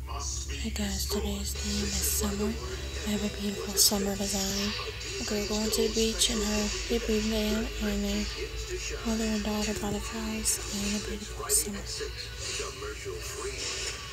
Hey guys, today's theme is summer. I have a beautiful summer design. A girl going to the beach in her hippie van and a mother and daughter butterflies and a beautiful summer.